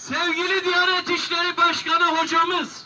Sevgili Diyanet İşleri Başkanı hocamız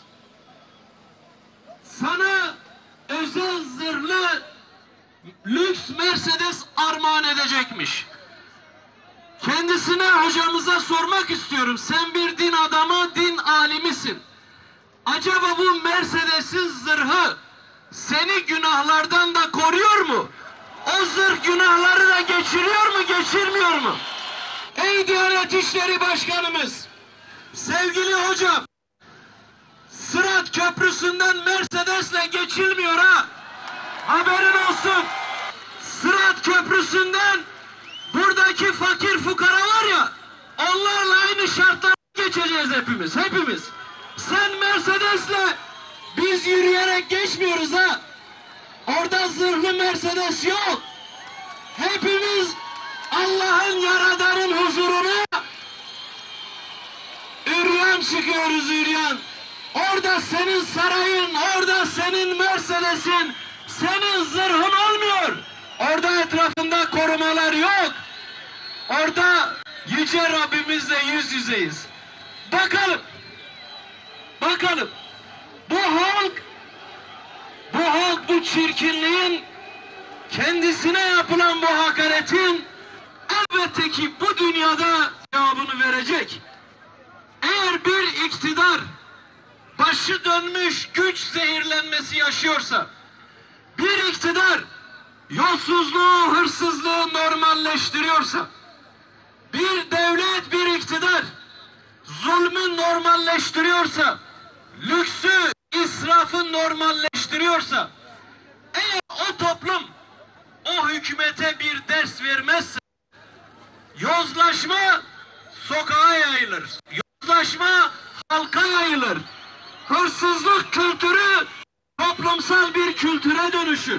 sana özel zırhlı lüks Mercedes armağan edecekmiş. Kendisine, hocamıza sormak istiyorum. Sen bir din adamı, din alimisin. Acaba bu Mercedes'in zırhı seni günahlardan da koruyor mu? O zırh günahları da geçiriyor mu, geçirmiyor mu? Ey Diyanet İşleri Başkanımız, sevgili hocam, Sırat Köprüsü'nden Mercedes'le geçilmiyor ha. Haberin olsun. Sırat Köprüsü'nden buradaki fakir fukara var ya, onlarla aynı şartlara geçeceğiz hepimiz, hepimiz. Sen Mercedes'le, biz yürüyerek geçmiyoruz ha. Orada zırhlı Mercedes yok. Hepimiz Allah'ın Yaradan'ın huzuruna üryan çıkıyoruz, üryan. Orada senin sarayın, orada senin Mercedes'in, senin zırhın olmuyor. Orada etrafında korumalar yok. Orada Yüce Rabbimizle yüz yüzeyiz. Bakalım, bakalım. Bu halk bu çirkinliğin, kendisine yapılan bu hakaretin elbette ki bu dünyada cevabını verecek. Eğer bir iktidar başı dönmüş güç zehirlenmesi yaşıyorsa, bir iktidar yolsuzluğu, hırsızlığı normalleştiriyorsa, bir devlet, bir iktidar zulmü normalleştiriyorsa, lüksü, israfı normalleştiriyorsa, eğer o toplum o hükümete bir ders vermezse, yozlaşma sokağa yayılır. Yozlaşma halka yayılır. Hırsızlık kültürü toplumsal bir kültüre dönüşür.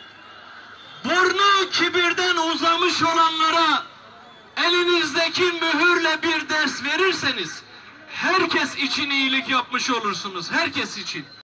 Burnu kibirden uzamış olanlara elinizdeki mühürle bir ders verirseniz herkes için iyilik yapmış olursunuz. Herkes için.